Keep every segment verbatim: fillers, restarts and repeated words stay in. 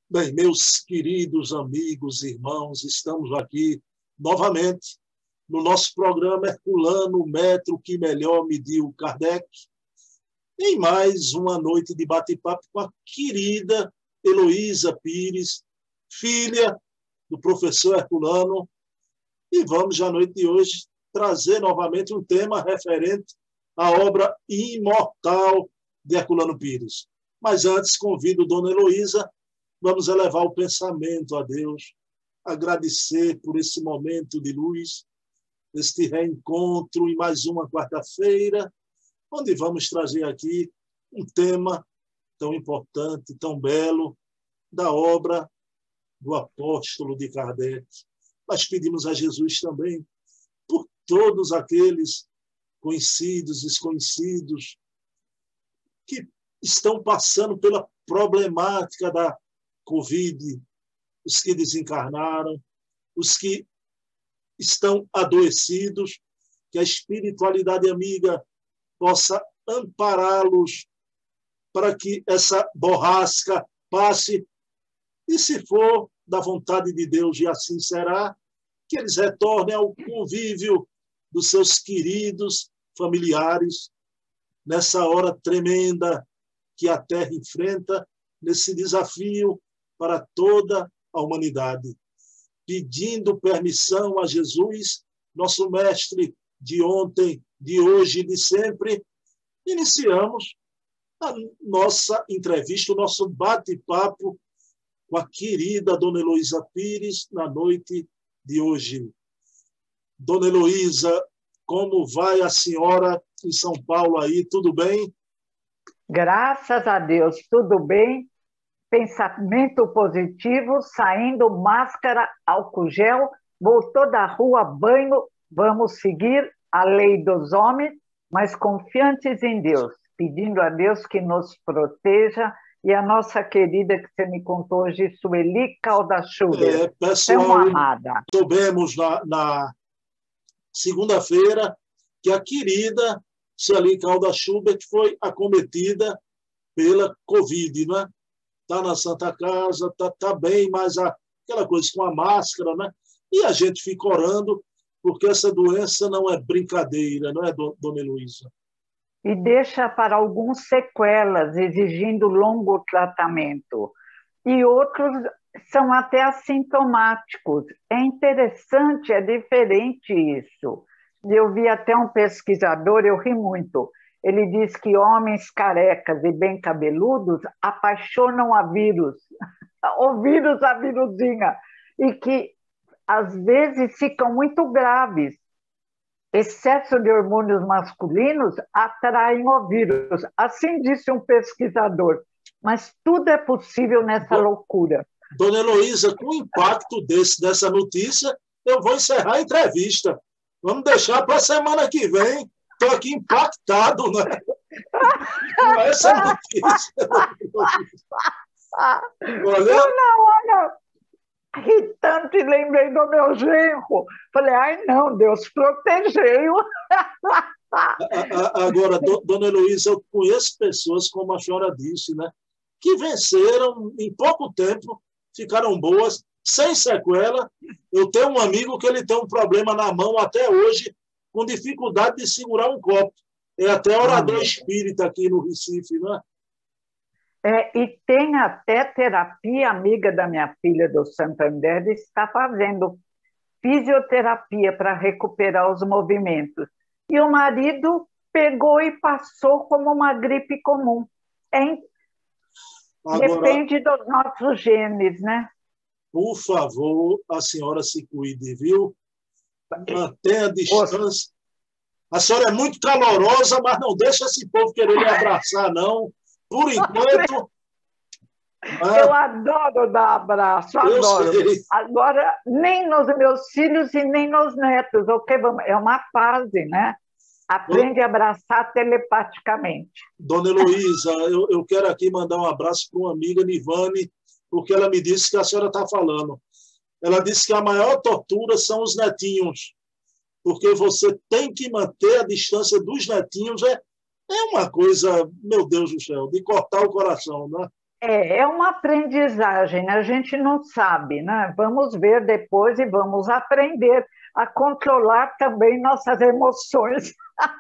Bem, meus queridos amigos, irmãos, estamos aqui novamente no nosso programa Herculano, o metro que melhor mediu Kardec, em mais uma noite de bate-papo com a querida Heloísa Pires, filha do professor Herculano, e vamos, já à noite de hoje, trazer novamente um tema referente à obra imortal de Herculano Pires. Mas antes, convido Dona Heloísa. Vamos elevar o pensamento a Deus, agradecer por esse momento de luz, este reencontro em mais uma quarta-feira, onde vamos trazer aqui um tema tão importante, tão belo, da obra do apóstolo de Kardec. Mas pedimos a Jesus também por todos aqueles conhecidos, desconhecidos, que estão passando pela problemática da Covid, os que desencarnaram, os que estão adoecidos, que a espiritualidade amiga possa ampará-los para que essa borrasca passe e, se for da vontade de Deus, e assim será, que eles retornem ao convívio dos seus queridos familiares nessa hora tremenda que a Terra enfrenta, nesse desafio para toda a humanidade. Pedindo permissão a Jesus, nosso mestre de ontem, de hoje e de sempre, iniciamos a nossa entrevista, o nosso bate-papo com a querida Dona Heloísa Pires na noite de hoje. Dona Heloísa, como vai a senhora em São Paulo aí? Tudo bem? Graças a Deus, tudo bem. Pensamento positivo, saindo máscara, álcool gel, voltou da rua, banho, vamos seguir a lei dos homens, mas confiantes em Deus, pedindo a Deus que nos proteja, e a nossa querida, que você me contou hoje, Sueli Calda-Schubert, é, pessoal, tão amada. Soubemos na, na segunda-feira que a querida Sueli Calda-Schubert foi acometida pela Covid, não é? Está na Santa Casa, está tá bem, mas a, aquela coisa com a máscara, né? E a gente fica orando, porque essa doença não é brincadeira, não é, Dona Heloísa? E deixa para alguns sequelas, exigindo longo tratamento. E outros são até assintomáticos. É interessante, é diferente isso. Eu vi até um pesquisador, eu ri muito. Ele diz que homens carecas e bem cabeludos apaixonam a vírus, o vírus, a viruzinha, e que às vezes ficam muito graves. Excesso de hormônios masculinos atraem o vírus. Assim disse um pesquisador. Mas tudo é possível nessa Bom, loucura. Dona Heloísa, com o impacto desse, dessa notícia, eu vou encerrar a entrevista. Vamos deixar para a semana que vem. Estou aqui impactado, né? Com essa notícia. Olha. Não, não, olha. Ri tanto e lembrei do meu genro. Falei, ai não, Deus protegeu. Agora, Dona Heloísa, eu conheço pessoas, como a senhora disse, né? Que venceram em pouco tempo, ficaram boas, sem sequela. Eu tenho um amigo que ele tem um problema na mão até hoje, com dificuldade de segurar um copo. É até orador ah, espírita aqui no Recife, não é? É, e tem até terapia, amiga da minha filha do Santander, está fazendo fisioterapia para recuperar os movimentos. E o marido pegou e passou como uma gripe comum. É, Agora, depende dos nossos genes, né? Por favor, a senhora se cuide, viu? Mantenha a distância. A senhora é muito calorosa, mas não deixa esse povo querer lhe abraçar, não. Por enquanto... Eu ah, adoro dar abraço, adoro. Sei. Agora, nem nos meus filhos e nem nos netos. Okay? É uma fase, né? Aprende a abraçar telepaticamente. Dona Heloísa, eu, eu quero aqui mandar um abraço para uma amiga, Nivane, porque ela me disse que a senhora está falando. Ela disse que a maior tortura são os netinhos, porque você tem que manter a distância dos netinhos. É, é uma coisa, meu Deus do céu, de cortar o coração, né? É, é uma aprendizagem, a gente não sabe, né? Vamos ver depois e vamos aprender a controlar também nossas emoções.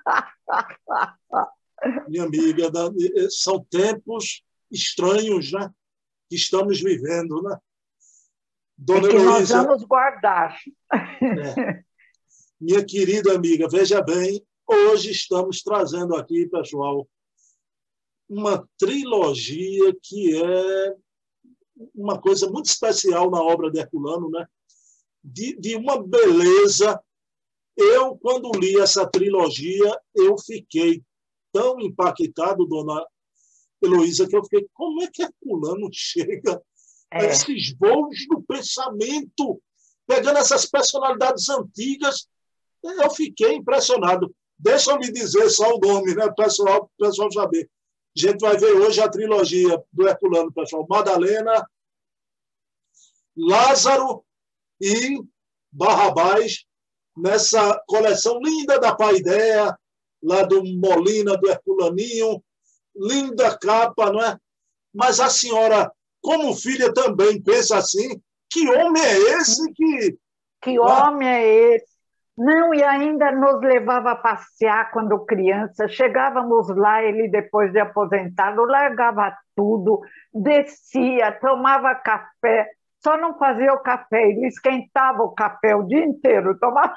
Minha amiga, da- são tempos estranhos, né? Que estamos vivendo, né? E Dona que nós Heloísa, vamos guardar. é, minha querida amiga, veja bem, hoje estamos trazendo aqui, pessoal, uma trilogia que é uma coisa muito especial na obra de Herculano, né? De, de uma beleza. Eu, quando li essa trilogia, eu fiquei tão impactado, dona Heloísa, que eu fiquei, como é que Herculano chega a É, esses voos do pensamento, pegando essas personalidades antigas? Eu fiquei impressionado. Deixa eu me dizer só o nome, né, pessoal, para o pessoal saber. A gente vai ver hoje a trilogia do Herculano, pessoal. Madalena, Lázaro e Barrabás, nessa coleção linda da Paideia, lá do Molina, do Herculaninho. Linda capa, não é? Mas a senhora, como filha, também pensa assim, que homem é esse que... que Não é? homem é esse? Não, e ainda nos levava a passear quando criança. Chegávamos lá, ele, depois de aposentado, largava tudo, descia, tomava café, só não fazia o café, ele esquentava o café o dia inteiro, tomava,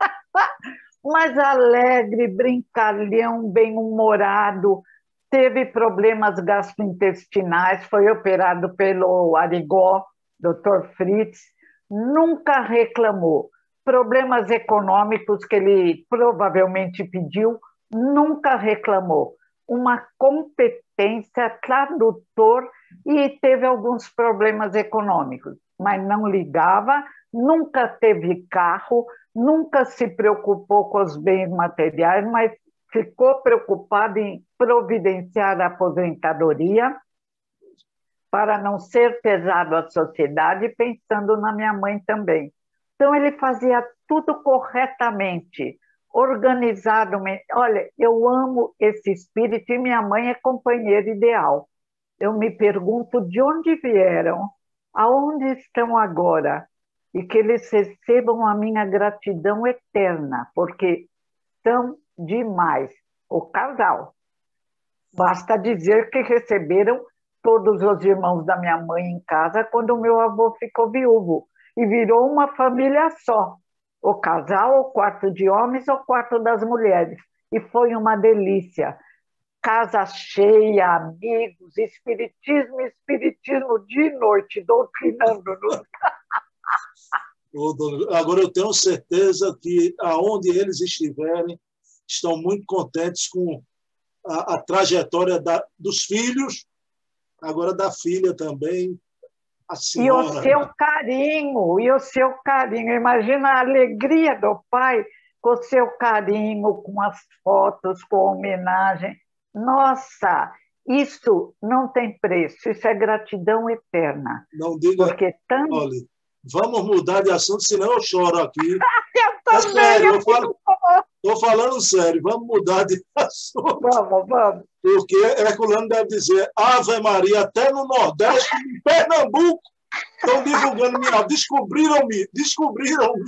mas alegre, brincalhão, bem-humorado, teve problemas gastrointestinais, foi operado pelo Arigó, doutor Fritz, nunca reclamou. Problemas econômicos que ele provavelmente pediu, nunca reclamou. Uma competência, tradutor, e teve alguns problemas econômicos, mas não ligava, nunca teve carro, nunca se preocupou com os bens materiais, mas ficou preocupado em providenciar a aposentadoria para não ser pesado à sociedade, pensando na minha mãe também. Então, ele fazia tudo corretamente, organizadamente. Olha, eu amo esse espírito e minha mãe é companheira ideal. Eu me pergunto de onde vieram, aonde estão agora, e que eles recebam a minha gratidão eterna, porque são demais. O casal. Basta dizer que receberam todos os irmãos da minha mãe em casa quando o meu avô ficou viúvo e virou uma família só. O casal, o quarto de homens, o quarto das mulheres. E foi uma delícia. Casa cheia, amigos, espiritismo, espiritismo de noite, doutrinando-nos. Agora, eu tenho certeza que, aonde eles estiverem, estão muito contentes com a, a trajetória da, dos filhos, agora da filha também, a E o senhora. seu carinho, e o seu carinho. Imagina a alegria do pai com o seu carinho, com as fotos, com a homenagem. Nossa, isso não tem preço, isso é gratidão eterna. Não diga, Porque tanto. olha, vamos mudar de assunto, senão eu choro aqui. Eu É também, sério, eu eu falo, fico bom. estou falando sério, vamos mudar de assunto. Vamos, vamos. Porque Herculano deve dizer Ave Maria, até no Nordeste, em Pernambuco, estão divulgando minha. Descobriram-me, descobriram-me.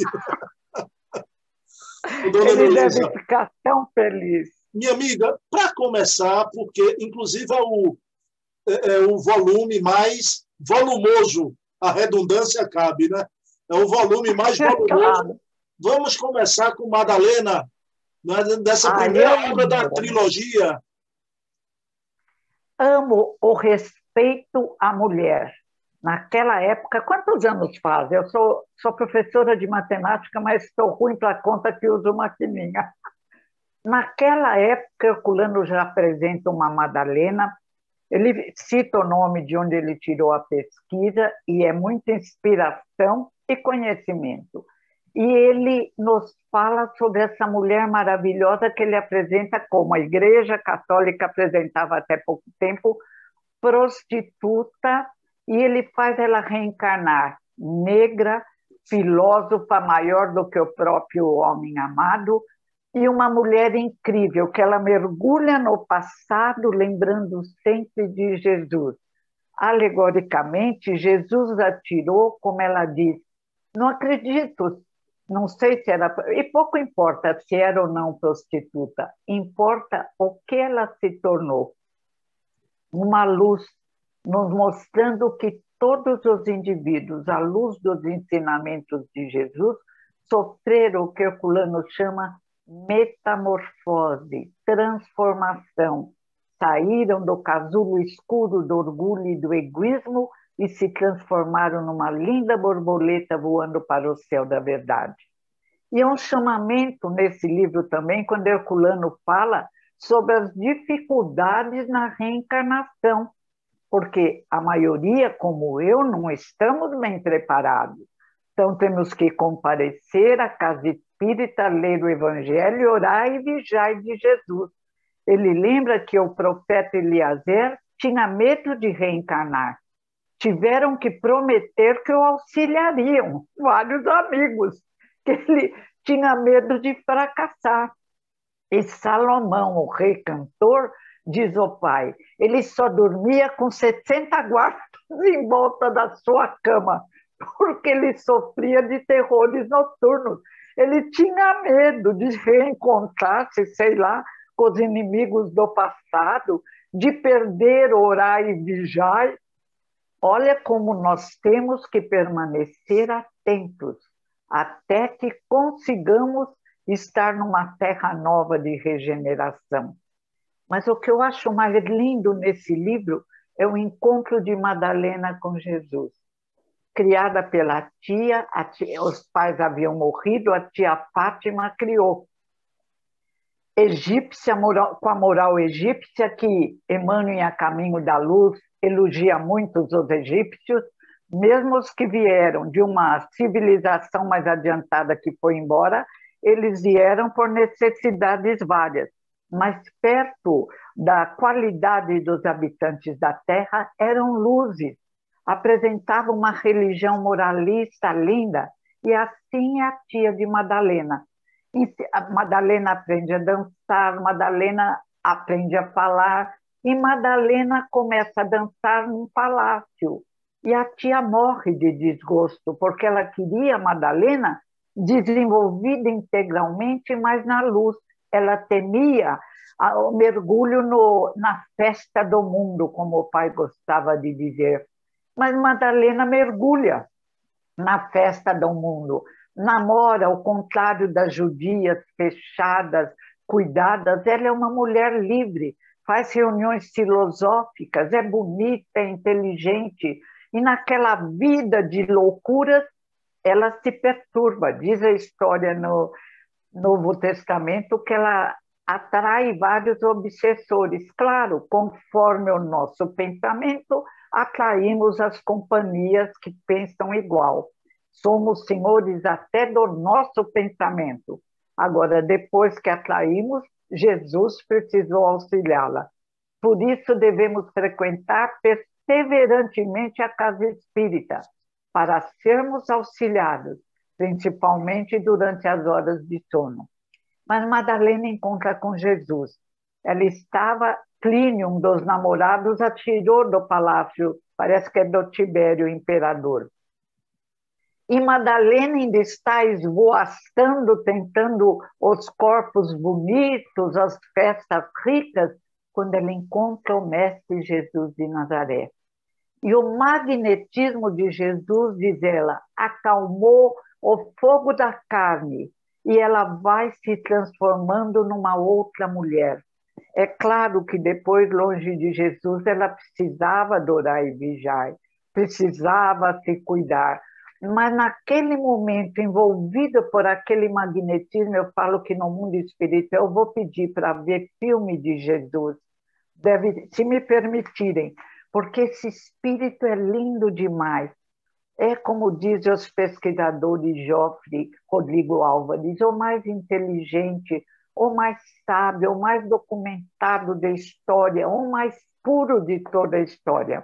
Dona Ele deve Heloísa, ficar tão feliz. minha amiga, para começar, porque inclusive é o, é, é o volume mais volumoso, a redundância cabe, né? É o volume mais volumoso. Claro. Vamos começar com Madalena, né, dessa Ai, eu primeira obra da trilogia. amo o respeito à mulher. Naquela época, quantos anos faz? Eu sou, sou professora de matemática, mas estou ruim para a conta que uso maquininha. Naquela época, Herculano já apresenta uma Madalena, ele cita o nome de onde ele tirou a pesquisa, e é muita inspiração e conhecimento. E ele nos fala sobre essa mulher maravilhosa que ele apresenta como a Igreja Católica apresentava até pouco tempo, prostituta, e ele faz ela reencarnar negra, filósofa maior do que o próprio homem amado, e uma mulher incrível, que ela mergulha no passado, lembrando sempre de Jesus. Alegoricamente, Jesus atirou, como ela diz, não acredito, não sei se era... E pouco importa se era ou não prostituta, importa o que ela se tornou. Uma luz nos mostrando que todos os indivíduos, à luz dos ensinamentos de Jesus, sofreram o que Herculano chama metamorfose, transformação. Saíram do casulo escuro do orgulho e do egoísmo e se transformaram numa linda borboleta voando para o céu da verdade. E é um chamamento nesse livro também, quando Herculano fala sobre as dificuldades na reencarnação, porque a maioria, como eu, não estamos bem preparados. Então, temos que comparecer à casa espírita, ler o Evangelho, orar e vigiar de Jesus. Ele lembra que o profeta Eliezer tinha medo de reencarnar. Tiveram que prometer que o auxiliariam, vários amigos, que ele tinha medo de fracassar. E Salomão, o rei cantor, diz o pai, ele só dormia com sessenta guardas em volta da sua cama, porque ele sofria de terrores noturnos. Ele tinha medo de reencontrar-se, sei lá, com os inimigos do passado, de perder, orar e vigiar. Olha como nós temos que permanecer atentos, até que consigamos estar numa terra nova de regeneração. Mas o que eu acho mais lindo nesse livro é o encontro de Madalena com Jesus. Criada pela tia, a tia, os pais haviam morrido, a tia Fátima criou. Egípcia, moral, com a moral egípcia, que Emmanuel, a caminho da luz, elogia muito os egípcios, mesmo os que vieram de uma civilização mais adiantada que foi embora, eles vieram por necessidades várias, mas perto da qualidade dos habitantes da Terra eram luzes, apresentavam uma religião moralista linda, e assim é a tia de Madalena. A Madalena aprende a dançar, Madalena aprende a falar, e Madalena começa a dançar num palácio. E a tia morre de desgosto, porque ela queria Madalena desenvolvida integralmente, mas na luz. Ela temia o mergulho no, na festa do mundo, como o pai gostava de dizer. Mas Madalena mergulha na festa do mundo, namora, ao contrário das judias fechadas, cuidadas. Ela é uma mulher livre, faz reuniões filosóficas, é bonita, é inteligente, e naquela vida de loucuras, ela se perturba. Diz a história no Novo Testamento que ela atrai vários obsessores. Claro, conforme o nosso pensamento, atraímos as companhias que pensam igual. Somos senhores até do nosso pensamento. Agora, depois que atraímos, Jesus precisou auxiliá-la. Por isso, devemos frequentar perseverantemente a casa espírita, para sermos auxiliados, principalmente durante as horas de sono. Mas Madalena encontra com Jesus. Ela estava, Plínio, um dos namorados, a tirou do palácio, parece que é do Tibério, imperador. E Madalena ainda está esvoaçando, tentando os corpos bonitos, as festas ricas, quando ela encontra o Mestre Jesus de Nazaré. E o magnetismo de Jesus, diz ela, acalmou o fogo da carne, e ela vai se transformando numa outra mulher. É claro que depois, longe de Jesus, ela precisava adorar e vigiar, precisava se cuidar. Mas naquele momento, envolvida por aquele magnetismo, eu falo que no mundo espiritual, eu vou pedir para ver filme de Jesus, deve, se me permitirem, porque esse espírito é lindo demais. É como dizem os pesquisadores Joffre, Rodrigo Álvares, o mais inteligente, o mais sábio, o mais documentado da história, o mais puro de toda a história.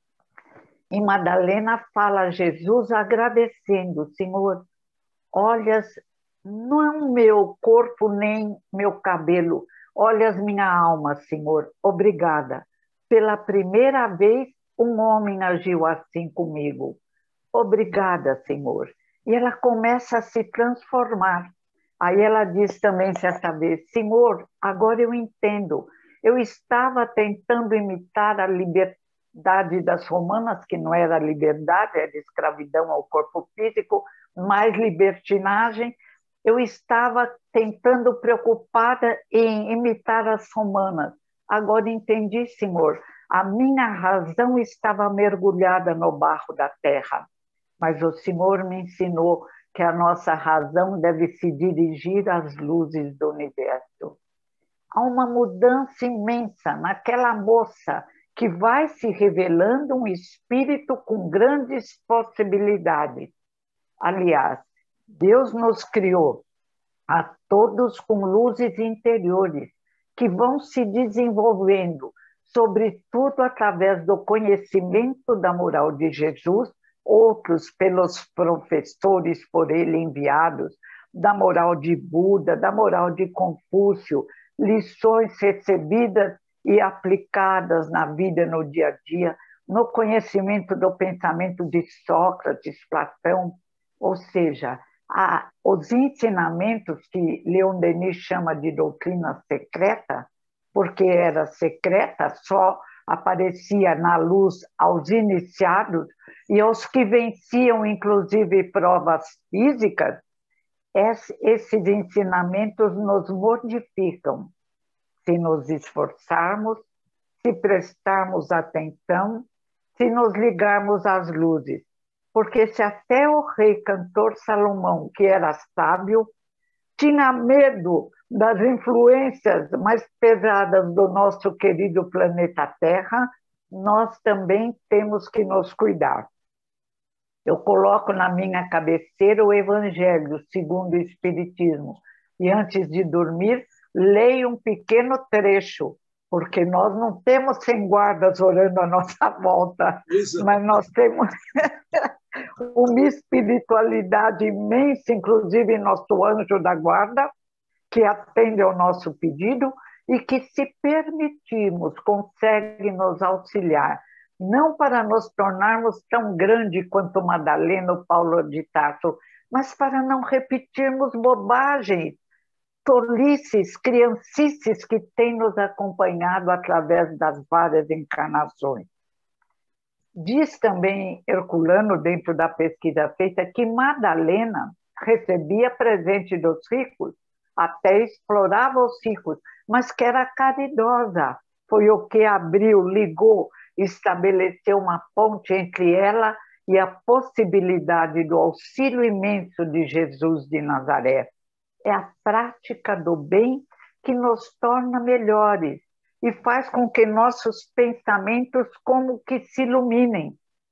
E Madalena fala a Jesus agradecendo: Senhor, olhas não meu corpo nem meu cabelo, olhas minha alma, Senhor, obrigada. Pela primeira vez um homem agiu assim comigo. Obrigada, Senhor. E ela começa a se transformar. Aí ela diz também certa vez, Senhor, agora eu entendo. Eu estava tentando imitar a liberdade das romanas, que não era liberdade, era escravidão ao corpo físico, mais libertinagem. Eu estava tentando preocupada em imitar as romanas. Agora entendi, Senhor, a minha razão estava mergulhada no barro da terra, mas o Senhor me ensinou que a nossa razão deve se dirigir às luzes do universo. Há uma mudança imensa naquela moça que vai se revelando um espírito com grandes possibilidades. Aliás, Deus nos criou a todos com luzes interiores que vão se desenvolvendo, sobretudo através do conhecimento da moral de Jesus, outros pelos professores por ele enviados, da moral de Buda, da moral de Confúcio, lições recebidas e aplicadas na vida, no dia a dia, no conhecimento do pensamento de Sócrates, Platão, ou seja, a, os ensinamentos que Leon Denis chama de doutrina secreta, porque era secreta, só aparecia na luz aos iniciados e aos que venciam, inclusive, provas físicas, esses ensinamentos nos modificam. Se nos esforçarmos, se prestarmos atenção, se nos ligarmos às luzes. Porque se até o rei cantor Salomão, que era sábio, tinha medo das influências mais pesadas do nosso querido planeta Terra, nós também temos que nos cuidar. Eu coloco na minha cabeceira o Evangelho segundo o Espiritismo e antes de dormir leio um pequeno trecho, porque nós não temos cem guardas orando à nossa volta, Isso. mas nós temos uma espiritualidade imensa, inclusive nosso anjo da guarda, que atende ao nosso pedido e que, se permitirmos, consegue nos auxiliar, não para nos tornarmos tão grande quanto Madalena ou Paulo de Tarso, mas para não repetirmos bobagens, tolices, criancices que têm nos acompanhado através das várias encarnações. Diz também Herculano, dentro da pesquisa feita, que Madalena recebia presente dos ricos, até explorava os ricos, mas que era caridosa. Foi o que abriu, ligou, estabeleceu uma ponte entre ela e a possibilidade do auxílio imenso de Jesus de Nazaré. É a prática do bem que nos torna melhores e faz com que nossos pensamentos como que se iluminem.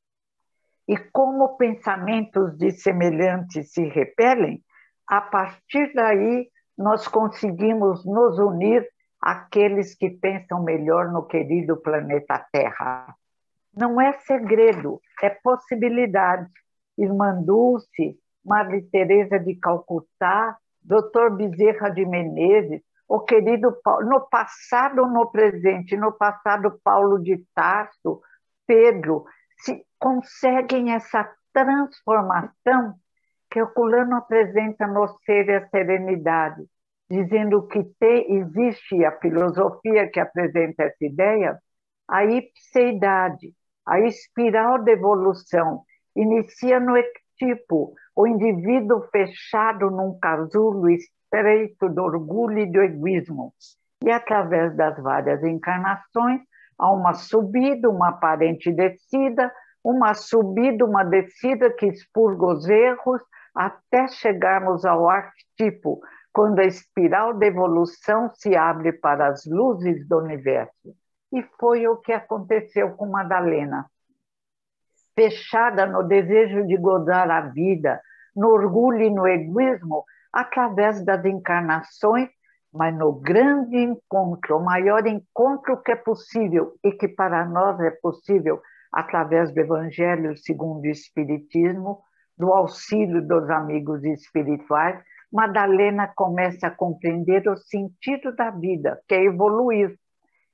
E como pensamentos de semelhantes se repelem, a partir daí nós conseguimos nos unir àqueles que pensam melhor no querido planeta Terra. Não é segredo, é possibilidade. Irmã Dulce, Madre Teresa de Calcutá, doutor Bezerra de Menezes, o querido Paulo, no passado, no presente, no passado Paulo de Tarso, Pedro, se conseguem essa transformação que Herculano apresenta no Ser e a Serenidade, dizendo que te, existe a filosofia que apresenta essa ideia, a ipseidade, a espiral de evolução, inicia no ectipo, o indivíduo fechado num casulo estreito do orgulho e do egoísmo. E através das várias encarnações, há uma subida, uma aparente descida, uma subida, uma descida que expurga os erros, até chegarmos ao arquetipo, quando a espiral de evolução se abre para as luzes do universo. E foi o que aconteceu com Madalena. Fechada no desejo de gozar a vida, no orgulho e no egoísmo, através das encarnações, mas no grande encontro, o maior encontro que é possível e que para nós é possível através do Evangelho segundo o Espiritismo, do auxílio dos amigos espirituais, Madalena começa a compreender o sentido da vida, que é evoluir.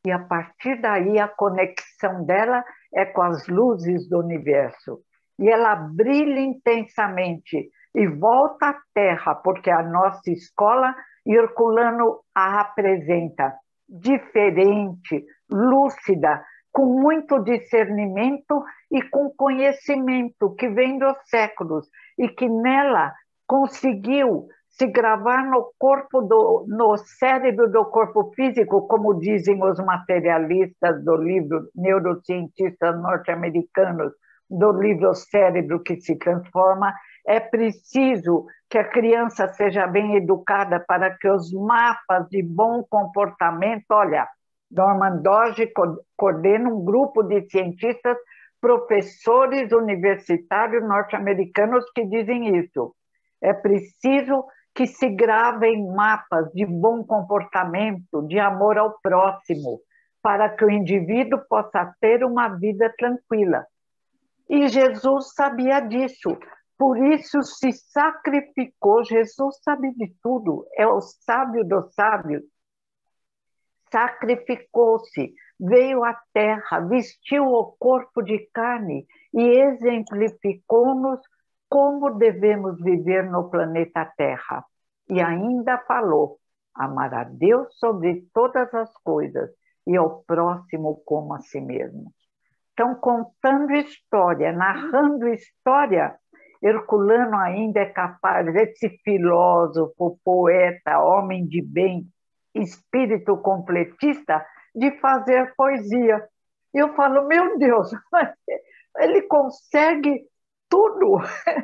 E a partir daí a conexão dela é com as luzes do universo. E ela brilha intensamente e volta à Terra, porque a nossa escola Herculano a apresenta diferente, lúcida, com muito discernimento e com conhecimento que vem dos séculos e que nela conseguiu se gravar no corpo do, no cérebro do corpo físico, como dizem os materialistas do livro, neurocientistas norte-americanos, do livro Cérebro que se Transforma. É preciso que a criança seja bem educada para que os mapas de bom comportamento, olha, Norman Doge coordena um grupo de cientistas, professores universitários norte-americanos que dizem isso. É preciso que se gravem mapas de bom comportamento, de amor ao próximo, para que o indivíduo possa ter uma vida tranquila. E Jesus sabia disso, por isso se sacrificou. Jesus sabe de tudo, é o sábio dos sábios. Sacrificou-se, veio à terra, vestiu o corpo de carne e exemplificou-nos como devemos viver no planeta Terra. E ainda falou: amar a Deus sobre todas as coisas e ao próximo como a si mesmo. Então, contando história, narrando história, Herculano ainda é capaz, esse filósofo, poeta, homem de bem, espírito completista, de fazer poesia. E eu falo, meu Deus, ele consegue tudo.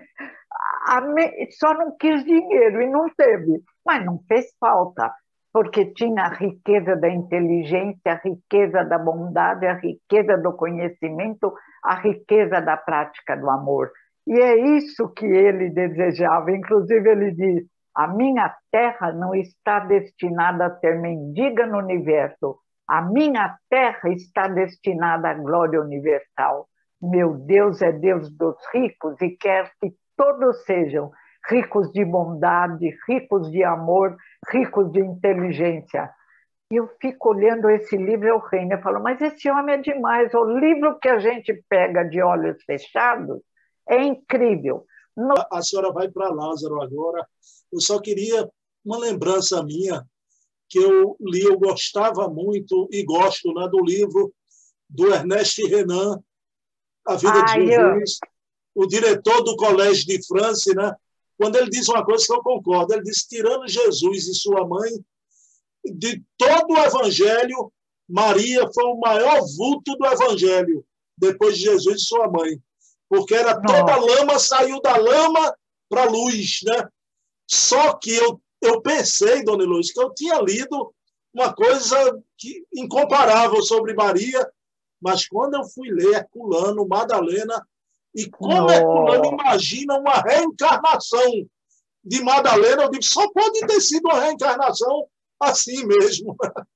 Só não quis dinheiro e não teve, mas não fez falta, porque tinha a riqueza da inteligência, a riqueza da bondade, a riqueza do conhecimento, a riqueza da prática do amor. E é isso que ele desejava. Inclusive, ele diz: a minha terra não está destinada a ser mendiga no universo. A minha terra está destinada à glória universal. Meu Deus é Deus dos ricos e quer que todos sejam ricos de bondade, ricos de amor, ricos de inteligência. E eu fico olhando esse livro, eu reino, eu falo, mas esse homem é demais. O livro que a gente pega de olhos fechados é incrível. No... A senhora vai para Lázaro agora. Eu só queria uma lembrança minha, que eu li, eu gostava muito e gosto, né, do livro do Ernest Renan, A Vida Ai, de Jesus, eu... o diretor do Collège de France, né? Quando ele diz uma coisa que eu concordo, ele diz: tirando Jesus e sua mãe, de todo o Evangelho, Maria foi o maior vulto do Evangelho, depois de Jesus e sua mãe, porque era toda a lama, saiu da lama para a luz, né? Só que eu, eu pensei, dona Luz, que eu tinha lido uma coisa que, incomparável sobre Maria, mas quando eu fui ler Herculano, Madalena, e como oh. Herculano imagina uma reencarnação de Madalena, eu digo, só pode ter sido uma reencarnação assim mesmo.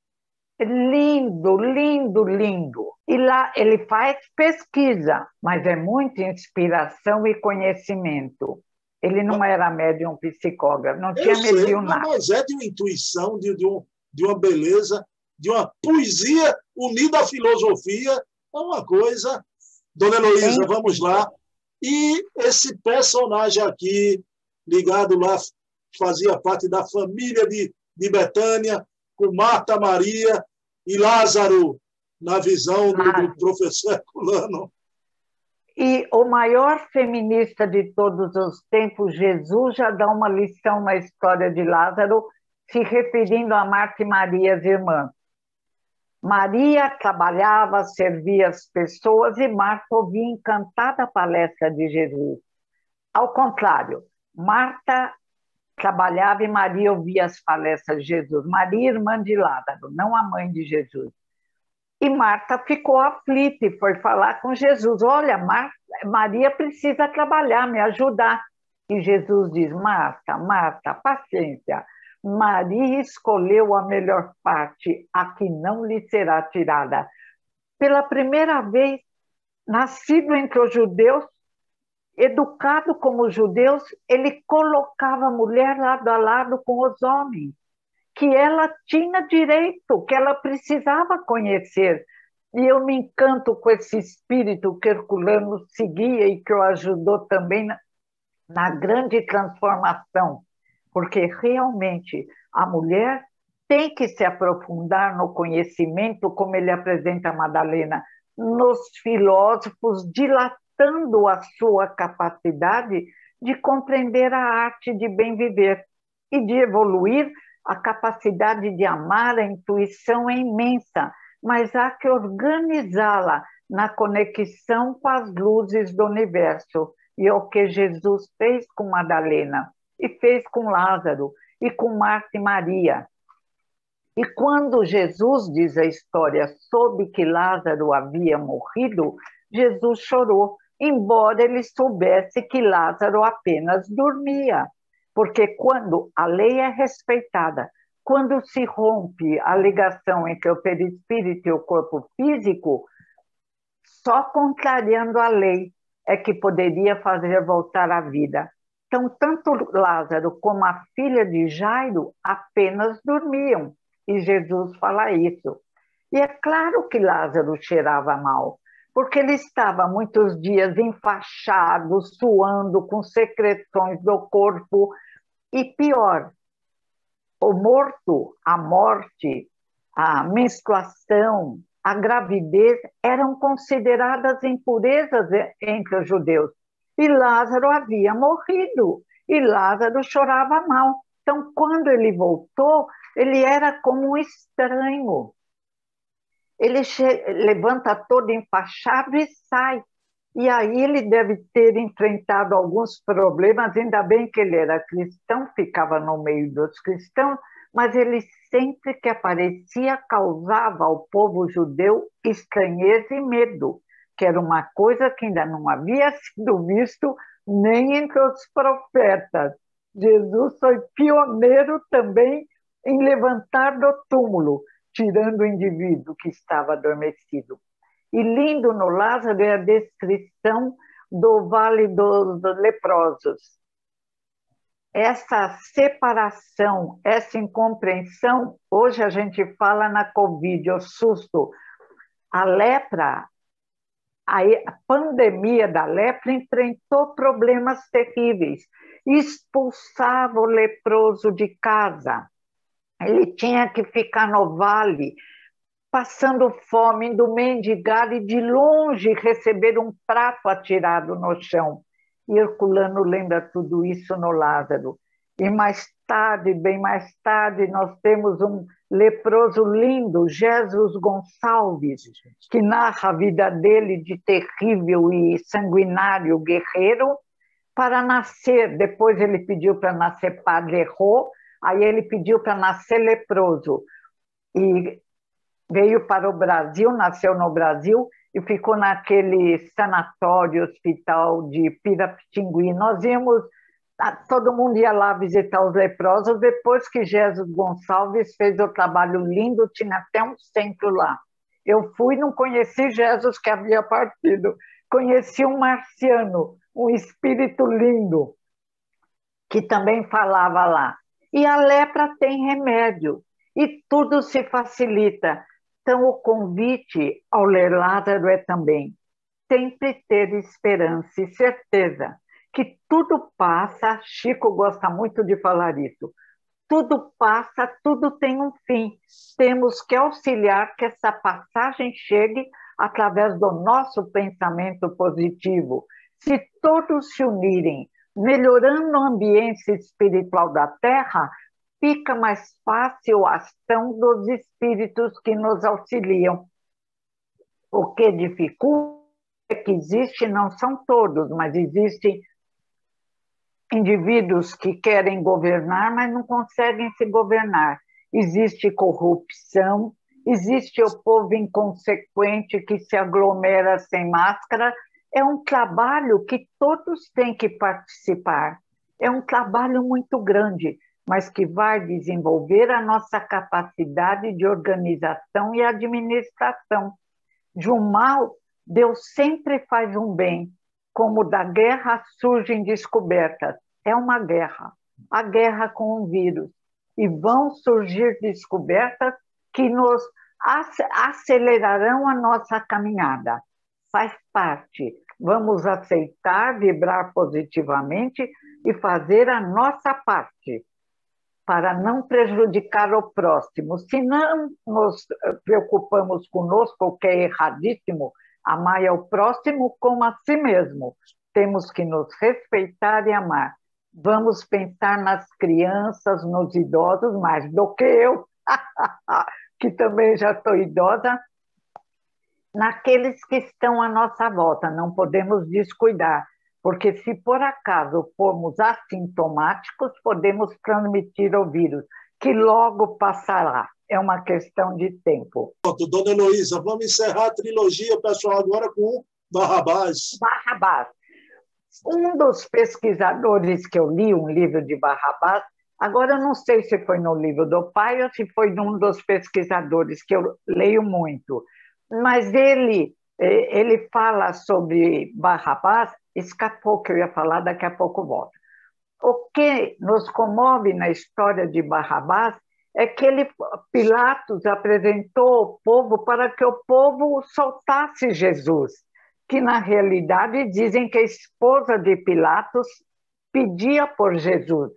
Lindo, lindo, lindo. E lá ele faz pesquisa, mas é muita inspiração e conhecimento. Ele não era médium psicógrafo, não tinha medium nada. Mas é de uma intuição, de, de, um, de uma beleza, de uma poesia unida à filosofia, é uma coisa. Dona Heloísa, vamos lá. E esse personagem aqui, ligado lá, fazia parte da família de, de Betânia, com Marta, Maria e Lázaro, na visão do, do professor Herculano. E o maior feminista de todos os tempos, Jesus, já dá uma lição na história de Lázaro, se referindo a Marta e Maria, as irmãs. Maria trabalhava, servia as pessoas e Marta ouvia encantada a palestra de Jesus. Ao contrário, Marta trabalhava e Maria ouvia as palestras de Jesus. Maria, irmã de Lázaro, não a mãe de Jesus. E Marta ficou aflita e foi falar com Jesus. Olha, Marta, Maria precisa trabalhar, me ajudar. E Jesus diz: Marta, Marta, paciência. Maria escolheu a melhor parte, a que não lhe será tirada. Pela primeira vez, nascido entre os judeus, educado como os judeus, ele colocava a mulher lado a lado com os homens. que ela tinha direito, que ela precisava conhecer. E eu me encanto com esse espírito que Herculano seguia e que o ajudou também na, na grande transformação, porque realmente a mulher tem que se aprofundar no conhecimento, como ele apresenta a Madalena, nos filósofos, dilatando a sua capacidade de compreender a arte de bem viver e de evoluir. A capacidade de amar, a intuição é imensa, mas há que organizá-la na conexão com as luzes do universo. E é o que Jesus fez com Madalena, e fez com Lázaro, e com Marta e Maria. E quando Jesus, diz a história, soube que Lázaro havia morrido, Jesus chorou, embora ele soubesse que Lázaro apenas dormia. Porque quando a lei é respeitada, quando se rompe a ligação entre o perispírito e o corpo físico, só contrariando a lei é que poderia fazer voltar à vida. Então, tanto Lázaro como a filha de Jairo apenas dormiam, e Jesus fala isso. E é claro que Lázaro cheirava mal, porque ele estava muitos dias enfaixado, suando, com secreções do corpo. E pior, o morto, a morte, a menstruação, a gravidez eram consideradas impurezas entre os judeus. E Lázaro havia morrido, e Lázaro chorava mal. Então, quando ele voltou, ele era como um estranho. Ele levanta todo enfaixado e sai. E aí ele deve ter enfrentado alguns problemas, ainda bem que ele era cristão, ficava no meio dos cristãos, mas ele sempre que aparecia causava ao povo judeu estranheza e medo, que era uma coisa que ainda não havia sido visto nem entre os profetas. Jesus foi pioneiro também em levantar do túmulo, tirando o indivíduo que estava adormecido. E lindo no Lázaro é a descrição do Vale dos Leprosos. Essa separação, essa incompreensão, hoje a gente fala na Covid, o susto. A lepra, a pandemia da lepra enfrentou problemas terríveis, expulsava o leproso de casa, ele tinha que ficar no vale, passando fome, indo mendigar e de longe receber um prato atirado no chão. E Herculano lembra tudo isso no Lázaro. E mais tarde, bem mais tarde, nós temos um leproso lindo, Jesus Gonçalves, que narra a vida dele de terrível e sanguinário guerreiro, para nascer, depois ele pediu para nascer padre, errou, aí ele pediu para nascer leproso. E veio para o Brasil, nasceu no Brasil e ficou naquele sanatório, hospital de Pirapitingui. Nós íamos, todo mundo ia lá visitar os leprosos, depois que Jesus Gonçalves fez o trabalho lindo, tinha até um centro lá. Eu fui, não conheci Jesus que havia partido, conheci um marciano, um espírito lindo, que também falava lá. E a lepra tem remédio, e tudo se facilita. Então, o convite ao ler Lázaro é também sempre ter esperança e certeza que tudo passa. Chico gosta muito de falar isso. Tudo passa, tudo tem um fim. Temos que auxiliar que essa passagem chegue através do nosso pensamento positivo. Se todos se unirem, melhorando o ambiente espiritual da Terra, fica mais fácil a ação dos espíritos que nos auxiliam. O que dificulta é que existe, não são todos, mas existem indivíduos que querem governar, mas não conseguem se governar. Existe corrupção, existe o povo inconsequente que se aglomera sem máscara. É um trabalho que todos têm que participar. É um trabalho muito grande, mas que vai desenvolver a nossa capacidade de organização e administração. De um mal, Deus sempre faz um bem, como da guerra surgem descobertas. É uma guerra, a guerra com um vírus. e vão surgir descobertas que nos acelerarão a nossa caminhada. Faz parte. Vamos aceitar, vibrar positivamente e fazer a nossa parte para não prejudicar o próximo. Se não nos preocupamos conosco, o que é erradíssimo, amar ao próximo como a si mesmo. Temos que nos respeitar e amar. Vamos pensar nas crianças, nos idosos, mais do que eu, que também já estou idosa, naqueles que estão à nossa volta. Não podemos descuidar, porque se por acaso formos assintomáticos, podemos transmitir o vírus, que logo passará. É uma questão de tempo. Pronto, dona Heloísa, vamos encerrar a trilogia, pessoal, agora com Barrabás. Barrabás. Um dos pesquisadores que eu li, um livro de Barrabás, agora eu não sei se foi no livro do pai ou se foi num dos pesquisadores, que eu leio muito, mas ele, ele fala sobre Barrabás, escapou que eu ia falar, daqui a pouco volto. O que nos comove na história de Barrabás é que ele, Pilatos apresentou ao povo para que o povo soltasse Jesus, que na realidade dizem que a esposa de Pilatos pedia por Jesus.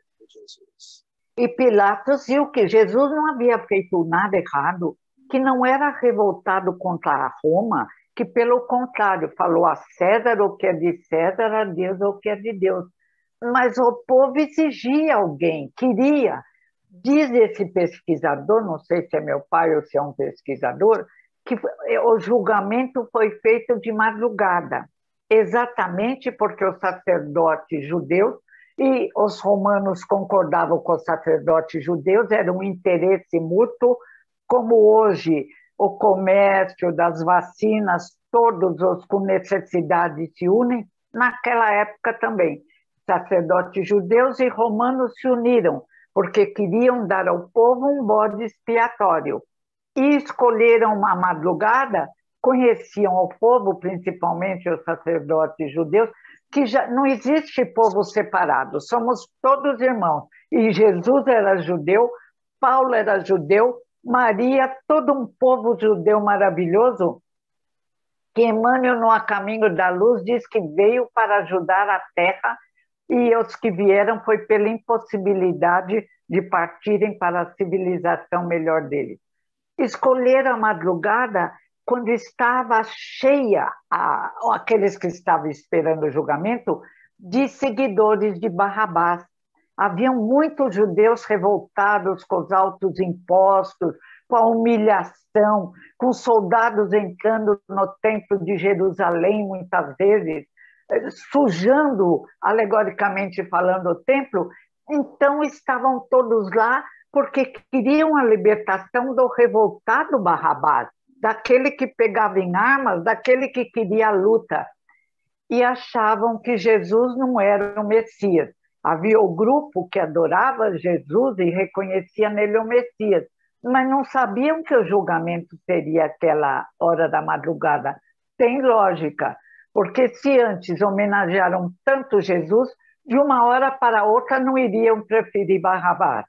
E Pilatos viu que Jesus não havia feito nada errado, que não era revoltado contra a Roma, que pelo contrário falou a César o que é de César, a Deus o que é de Deus. Mas o povo exigia alguém, queria. Diz esse pesquisador, não sei se é meu pai ou se é um pesquisador, que o julgamento foi feito de madrugada, exatamente porque os sacerdotes judeus e os romanos concordavam com os sacerdotes judeus, era um interesse mútuo, como hoje o comércio das vacinas, todos os com necessidade se unem, naquela época também. Sacerdotes judeus e romanos se uniram, porque queriam dar ao povo um bode expiatório. E escolheram uma madrugada, conheciam o povo, principalmente os sacerdotes judeus, que já não existe povo separado, somos todos irmãos. E Jesus era judeu, Paulo era judeu, Maria, todo um povo judeu maravilhoso, que Emmanuel, no A Caminho da Luz, diz que veio para ajudar a terra, e os que vieram foi pela impossibilidade de partirem para a civilização melhor deles. Escolheram a madrugada quando estava cheia, a, aqueles que estavam esperando o julgamento, de seguidores de Barrabás. Haviam muitos judeus revoltados com os altos impostos, com a humilhação, com soldados entrando no templo de Jerusalém, muitas vezes, sujando, alegoricamente falando, o templo. Então estavam todos lá porque queriam a libertação do revoltado Barrabás, daquele que pegava em armas, daquele que queria a luta. E achavam que Jesus não era o Messias. Havia o grupo que adorava Jesus e reconhecia nele o Messias, mas não sabiam que o julgamento seria aquela hora da madrugada. Tem lógica, porque se antes homenagearam tanto Jesus, de uma hora para outra não iriam preferir Barrabás.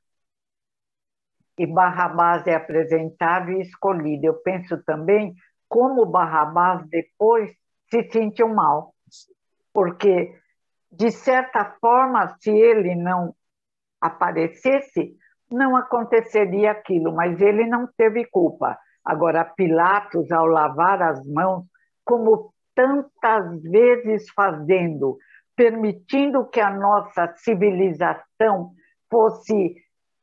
E Barrabás é apresentado e escolhido. Eu penso também como Barrabás depois se sentiu mal, porque, de certa forma, se ele não aparecesse, não aconteceria aquilo, mas ele não teve culpa. Agora, Pilatos, ao lavar as mãos, como tantas vezes fazendo, permitindo que a nossa civilização fosse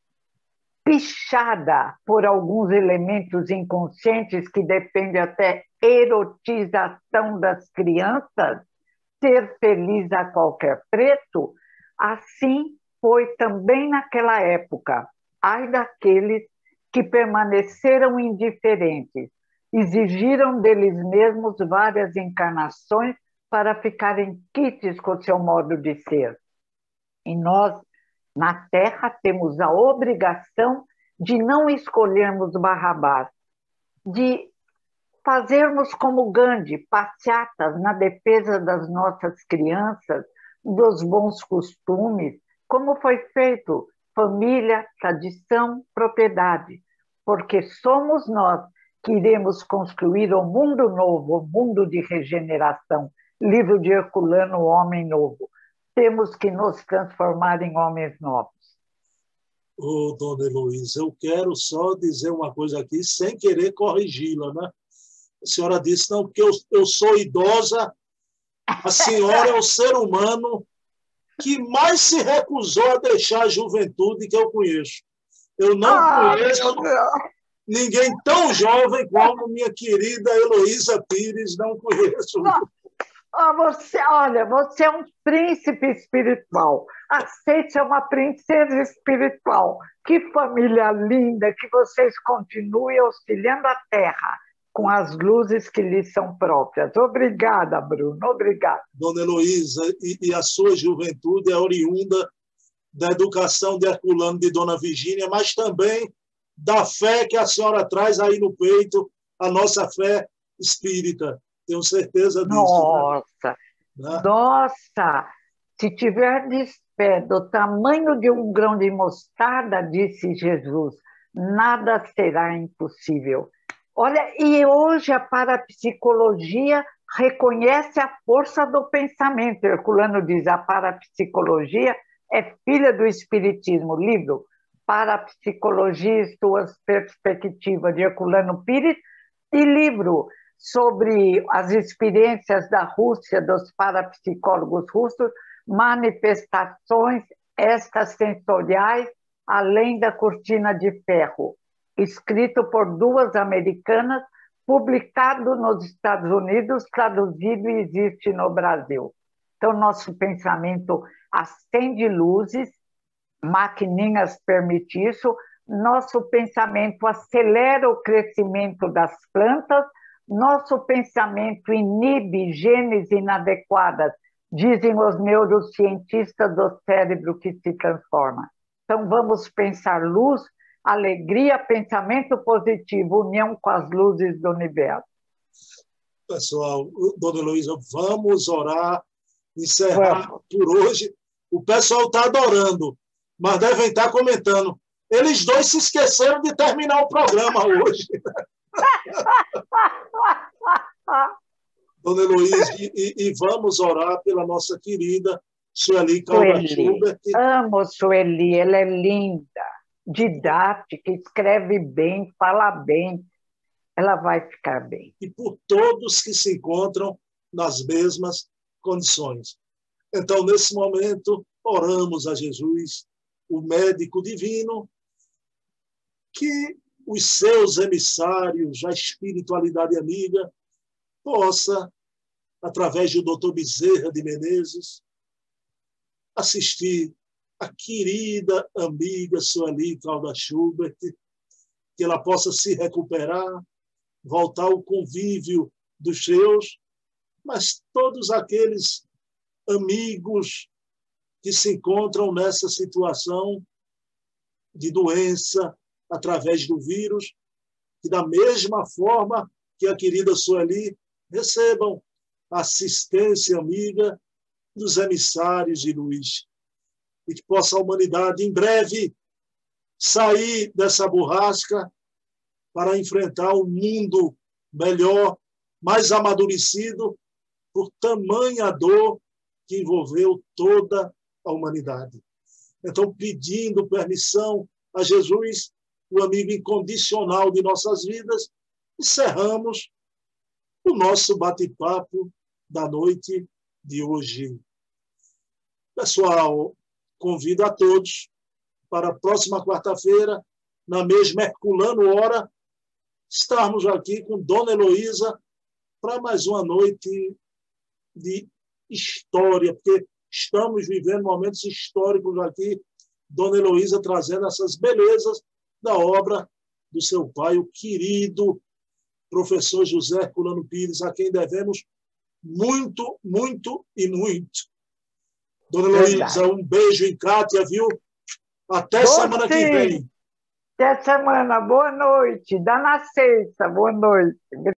pichada por alguns elementos inconscientes que dependem até erotização das crianças, ser feliz a qualquer preço, assim foi também naquela época. Ai daqueles que permaneceram indiferentes, exigiram deles mesmos várias encarnações para ficarem quites com o seu modo de ser. E nós, na Terra, temos a obrigação de não escolhermos Barrabás, de fazermos como Gandhi, passeatas na defesa das nossas crianças, dos bons costumes, como foi feito família, tradição, propriedade, porque somos nós que iremos construir o mundo novo, o mundo de regeneração. Livro de Herculano, o Homem Novo. Temos que nos transformar em homens novos. Ô, dona Heloísa, eu quero só dizer uma coisa aqui, sem querer corrigi-la, né? A senhora disse, não, porque eu, eu sou idosa, a senhora é o ser humano que mais se recusou a deixar a juventude que eu conheço. Eu não ah, conheço ninguém tão jovem como minha querida Heloísa Pires, não conheço. Não. Oh, você, olha, você é um príncipe espiritual. A Cécia é uma princesa espiritual. Que família linda, que vocês continuem auxiliando a Terra com as luzes que lhes são próprias. Obrigada, Bruno, obrigada. Dona Heloísa, e, e a sua juventude é oriunda da educação de Herculano de Dona Virgínia, mas também da fé que a senhora traz aí no peito, a nossa fé espírita. Tenho certeza disso. Nossa, né? Nossa, se tiverdes fé do tamanho de um grão de mostarda, disse Jesus, nada será impossível. Olha, e hoje a parapsicologia reconhece a força do pensamento. Herculano diz, a parapsicologia é filha do espiritismo. Livro Parapsicologia e suas perspectivas, de Herculano Pires, e livro sobre as experiências da Rússia, dos parapsicólogos russos, manifestações extrasensoriais além da cortina de ferro, escrito por duas americanas, publicado nos Estados Unidos, traduzido e existe no Brasil. Então, nosso pensamento acende luzes, maquininhas permitem isso, nosso pensamento acelera o crescimento das plantas, nosso pensamento inibe genes inadequadas, dizem os neurocientistas do cérebro que se transforma. Então, vamos pensar luz, alegria, pensamento positivo, união com as luzes do universo. Pessoal, dona Heloísa, vamos orar, encerrar vamos. Por hoje. O pessoal está adorando, mas devem estar comentando. Eles dois se esqueceram de terminar o programa hoje. Dona Heloísa, e, e, e vamos orar pela nossa querida Sueli Caldas Schubert. Amo Sueli, ela é linda, didática, escreve bem, fala bem. Ela vai ficar bem. E por todos que se encontram nas mesmas condições. Então, nesse momento, oramos a Jesus, o médico divino, que os seus emissários, a espiritualidade amiga, possa, através do doutor Bezerra de Menezes, assistir a querida amiga Sueli Caldas Schubert, que ela possa se recuperar, voltar ao convívio dos seus, mas todos aqueles amigos que se encontram nessa situação de doença através do vírus, que da mesma forma que a querida Sueli recebam assistência amiga dos emissários de luz, e que possa a humanidade em breve sair dessa borrasca para enfrentar um mundo melhor, mais amadurecido, por tamanha dor que envolveu toda a humanidade. Então, pedindo permissão a Jesus, o amigo incondicional de nossas vidas, encerramos o nosso bate-papo da noite de hoje. Pessoal, convido a todos para a próxima quarta-feira, na mesma Herculano Hora, estarmos aqui com Dona Heloísa para mais uma noite de história, porque estamos vivendo momentos históricos aqui, Dona Heloísa trazendo essas belezas da obra do seu pai, o querido professor José Herculano Pires, a quem devemos muito, muito e muito. Dona Heloísa, um beijo em Cátia, viu? Até Você. Semana que vem. Até semana. Boa noite. Dá na sexta. Boa noite.